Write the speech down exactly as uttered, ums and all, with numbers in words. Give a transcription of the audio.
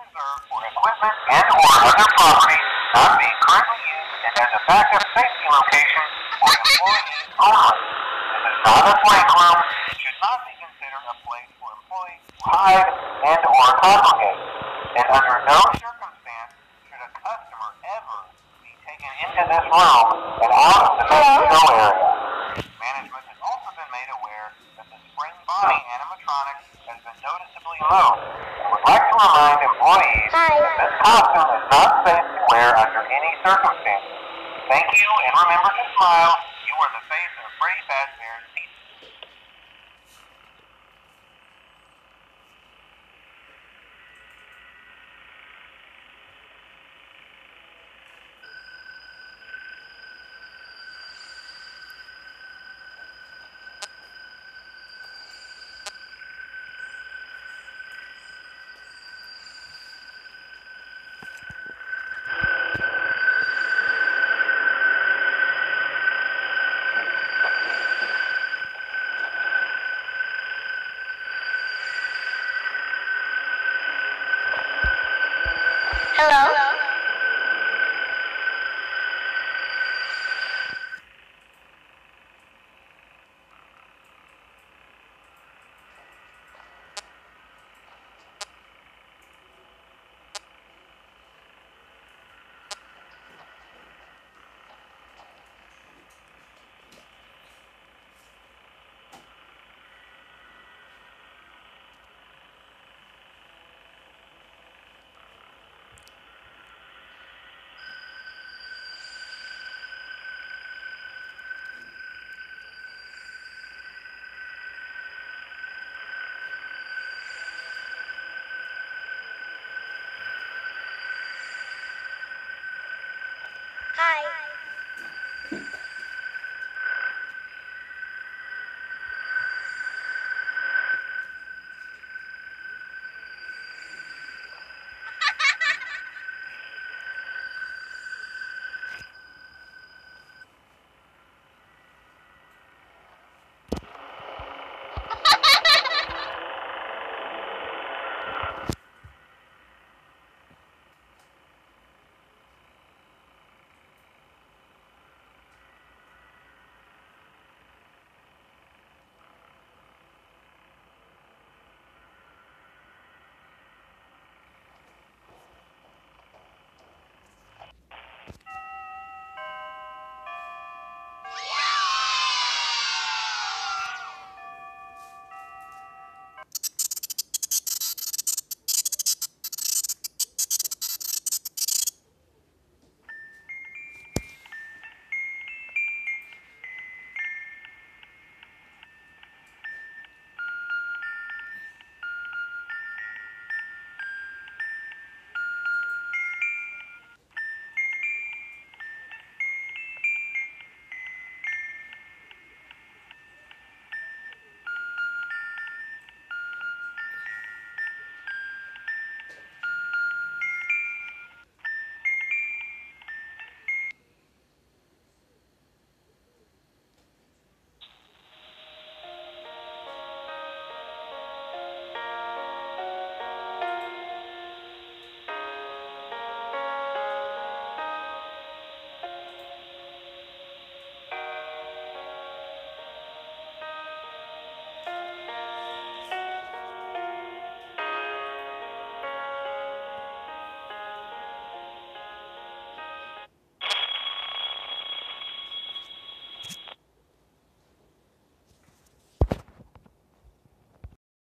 reserved for equipment and or other property not being currently used and as a backup safety location for employees only. This is not a break room. It should not be considered a place for employees to hide and or congregate. And under no circumstance should a customer ever be taken into this room and out of the main show area. Management has also been made aware that the spring body animatronic has been noticeably moved and would like to remind employees that this costume is not safe to wear under any circumstances. Thank you, and remember to smile. You are the face of Freddy Fazbear's Pizza. Hello? Hi.